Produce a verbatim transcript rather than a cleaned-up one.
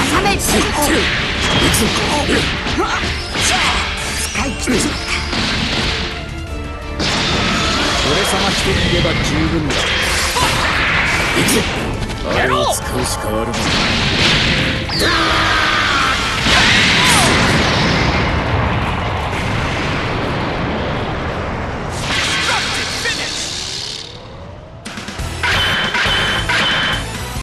さめ。使い切っちまった。 俺様一人いれば十分だ。あれを使うしかあるまい。